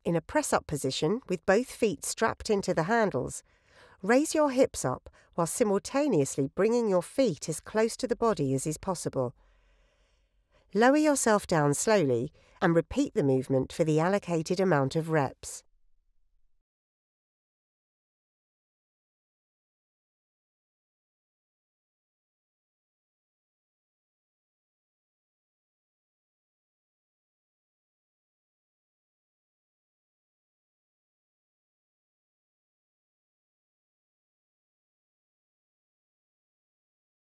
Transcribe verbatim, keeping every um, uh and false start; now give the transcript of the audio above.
In a press-up position, with both feet strapped into the handles, raise your hips up while simultaneously bringing your feet as close to the body as is possible. Lower yourself down slowly and repeat the movement for the allocated amount of reps.